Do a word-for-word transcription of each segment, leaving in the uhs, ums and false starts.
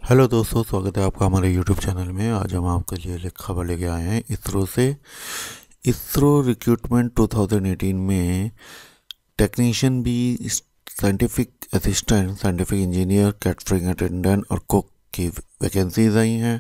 Hello दोस्तों, स्वागत है आपका हमारे यूट्यूब चैनल में। आज हम आपके लिए एक खबर लेके आए हैं इसरो से। इसरो रिक्रूटमेंट दो हज़ार अठारह में टेक्नीशियन भी, scientific assistant, scientific engineer, catering attendant और कुक की वैकेंसीज आई हैं।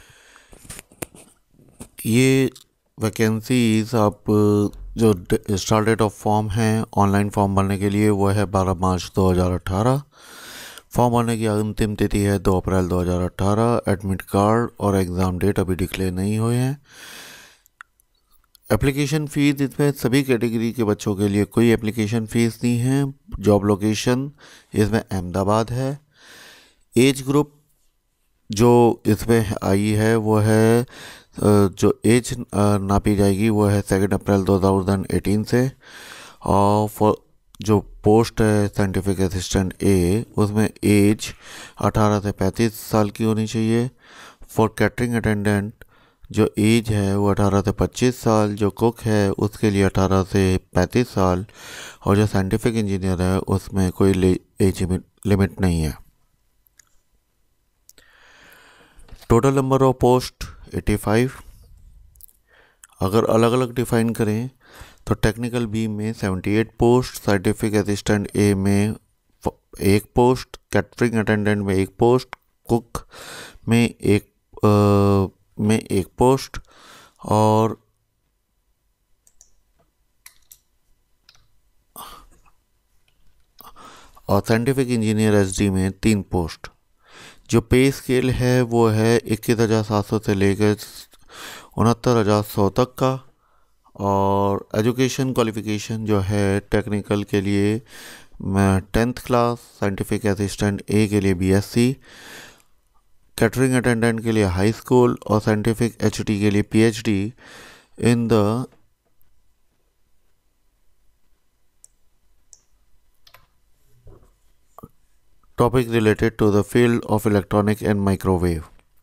ये वैकेंसीज आप जो स्टार्ट डेट ऑफ फॉर्म है ऑनलाइन फॉर्म भरने के लिए वो है बारह मार्च दो हज़ार अठारह। फॉर्म भरने की अंतिम तिथि है दो अप्रैल दो हज़ार अठारह। एडमिट कार्ड और एग्ज़ाम डेट अभी डिक्लेयर नहीं हुए हैं। एप्लीकेशन फ़ीस, इसमें सभी कैटेगरी के बच्चों के लिए कोई एप्लीकेशन फ़ीस नहीं है। जॉब लोकेशन इसमें अहमदाबाद है। एज ग्रुप जो इसमें आई है वो है, जो एज नापी जाएगी वो है सेकेंड अप्रैल दो हज़ार अठारह से। और फॉर जो पोस्ट है साइंटिफिक असिस्टेंट ए, उसमें एज अठारह से पैंतीस साल की होनी चाहिए। फॉर कैटरिंग अटेंडेंट जो एज है वो अठारह से पच्चीस साल। जो कुक है उसके लिए अठारह से पैंतीस साल। और जो साइंटिफिक इंजीनियर है उसमें कोई एज लिमिट नहीं है। टोटल नंबर ऑफ पोस्ट पचासी। अगर अलग अलग डिफाइन करें तो टेक्निकल बी में अठहत्तर पोस्ट, साइंटिफिक असिस्टेंट ए में एक पोस्ट, कैटरिंग अटेंडेंट में एक पोस्ट, कुक में एक आ, में एक पोस्ट और और साइंटिफिक इंजीनियर एसडी में तीन पोस्ट। जो पे स्केल है वो है इक्कीस हज़ार सात सौ से लेकर उनहत्तर हज़ार सौ तक का। और एजुकेशन क्वालिफिकेशन जो है टेक्निकल के लिए tenth class, scientific assistant A के लिए बीएससी, कैटरिंग अटेंडेंट के लिए हाई स्कूल और साइंटिफिक एचडी के लिए PhD in the topic related to the field of electronic and microwave.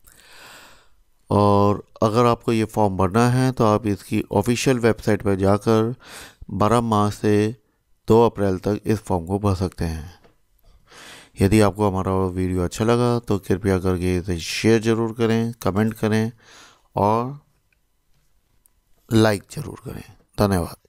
और अगर आपको ये फॉर्म भरना है तो आप इसकी ऑफिशियल वेबसाइट पर जाकर बारह मार्च से दो अप्रैल तक इस फॉर्म को भर सकते हैं। यदि आपको हमारा वीडियो अच्छा लगा तो कृपया करके इसे शेयर ज़रूर करें, कमेंट करें और लाइक ज़रूर करें। धन्यवाद।